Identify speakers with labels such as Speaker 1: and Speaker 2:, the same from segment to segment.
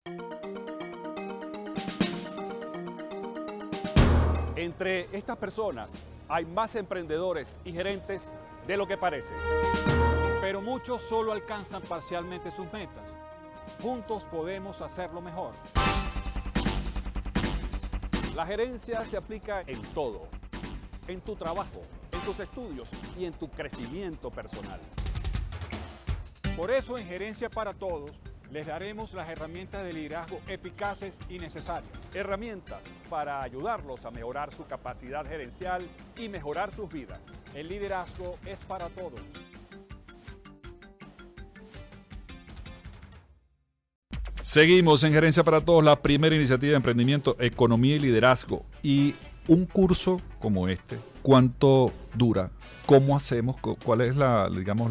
Speaker 1: Entre estas personas hay más emprendedores y gerentes de lo que parece.
Speaker 2: Pero muchos solo alcanzan parcialmente sus metas. Juntos podemos hacerlo mejor.
Speaker 1: La gerencia se aplica en todo, en tu trabajo, en tus estudios y en tu crecimiento personal.
Speaker 2: Por eso en Gerencia para Todos les daremos las herramientas de liderazgo eficaces y necesarias.
Speaker 1: Herramientas para ayudarlos a mejorar su capacidad gerencial y mejorar sus vidas.
Speaker 2: El liderazgo es para todos.
Speaker 3: Seguimos en Gerencia para Todos, la primera iniciativa de emprendimiento, economía y liderazgo. Y un curso como este, ¿cuánto dura? ¿Cómo hacemos? ¿Cuál es la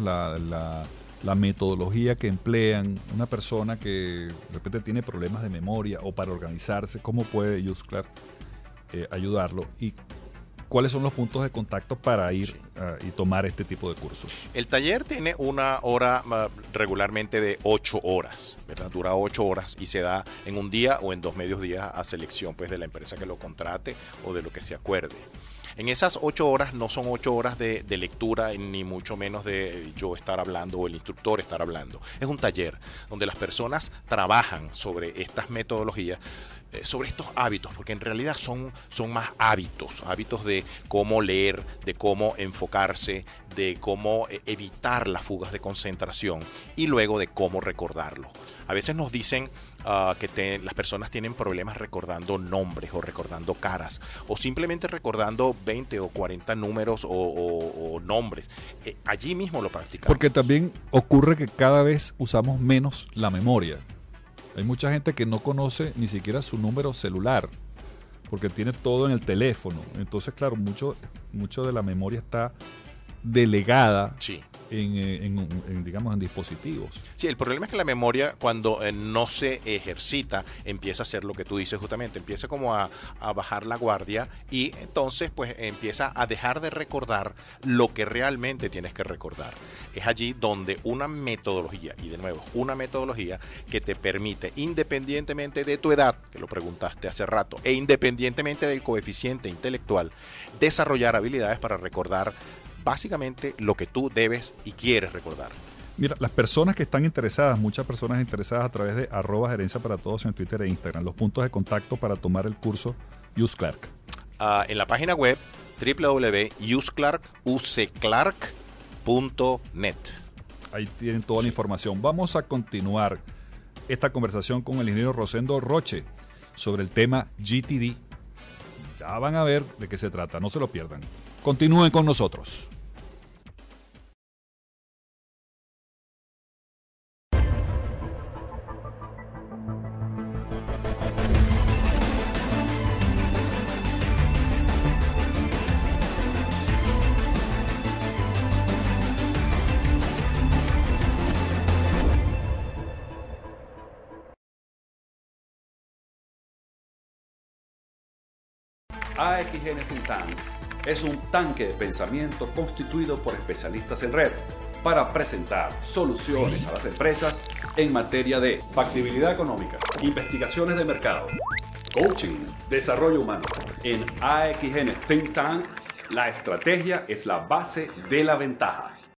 Speaker 3: metodología que emplean una persona que de repente tiene problemas de memoria o para organizarse? ¿Cómo puede YouSclark ayudarlo? ¿Y cuáles son los puntos de contacto para ir y tomar este tipo de cursos?
Speaker 4: El taller tiene una hora regularmente de 8 horas, ¿verdad? Dura 8 horas y se da en un día o en 2 medios días a selección pues, de la empresa que lo contrate o de lo que se acuerde. En esas 8 horas no son 8 horas de lectura, ni mucho menos de yo estar hablando o el instructor estar hablando. Es un taller donde las personas trabajan sobre estas metodologías, sobre estos hábitos, porque en realidad son más hábitos de cómo leer, de cómo enfocarse, de cómo evitar las fugas de concentración y luego de cómo recordarlo. A veces nos dicen que las personas tienen problemas recordando nombres o recordando caras o simplemente recordando 20 o 40 números o nombres. Allí mismo lo practicamos.
Speaker 3: Porque también ocurre que cada vez usamos menos la memoria. Hay mucha gente que no conoce ni siquiera su número celular porque tiene todo en el teléfono. Entonces, claro, mucho de la memoria está delegada.
Speaker 4: Sí.
Speaker 3: En dispositivos.
Speaker 4: Sí, el problema es que la memoria cuando no se ejercita empieza a hacer lo que tú dices justamente, empieza como a bajar la guardia y entonces pues empieza a dejar de recordar lo que realmente tienes que recordar. Es allí donde una metodología, y de nuevo, una metodología que te permite, independientemente de tu edad, que lo preguntaste hace rato, e independientemente del coeficiente intelectual, desarrollar habilidades para recordar básicamente lo que tú debes y quieres recordar.
Speaker 3: Mira, las personas que están interesadas, muchas personas interesadas a través de @gerencia para todos en Twitter e Instagram, los puntos de contacto para tomar el curso YouSclark.
Speaker 4: En la página web www.uclark.net.
Speaker 3: Ahí tienen toda la información. Vamos a continuar esta conversación con el ingeniero Rosendo Roche sobre el tema GTD. Ya van a ver de qué se trata, no se lo pierdan. Continúen con nosotros.
Speaker 1: AXN Think Tank es un tanque de pensamiento constituido por especialistas en red para presentar soluciones a las empresas en materia de factibilidad económica, investigaciones de mercado, coaching, desarrollo humano. En AXN Think Tank, la estrategia es la base de la ventaja.